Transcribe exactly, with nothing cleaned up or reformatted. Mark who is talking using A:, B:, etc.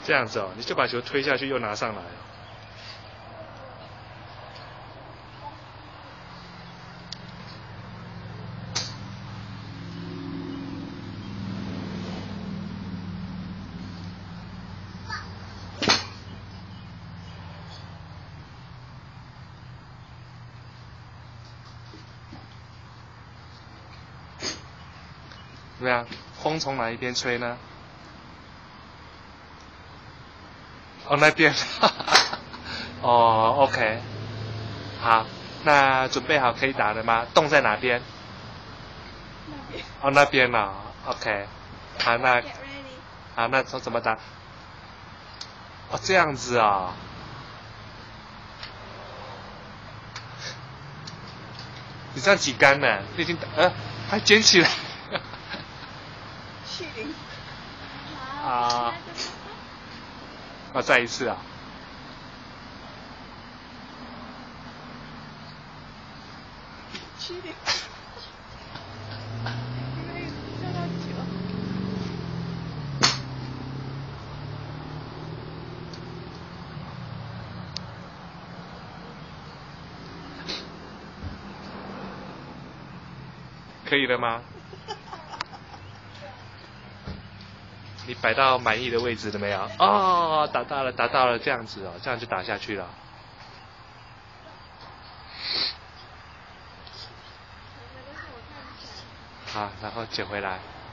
A: 这样子哦，你就把球推下去，又拿上来。怎么样？风从哪一边吹呢？哦，那边。哦 ，OK。好，那准备好可以打了吗？洞在哪边？
B: 那边。
A: 哦，那边呢、哦、？OK。好，那好，那怎么打？哦，这样子啊、哦。你这样几杆呢？你已经打呃，还捡起来。
B: 去零。
A: 啊。啊，再一次啊。
B: 去零。因为掉到球。
A: 可以了吗？你摆到满意的位置了没有？哦，打到了，打到了，这样子哦，这样就打下去了。好，然后捡回来。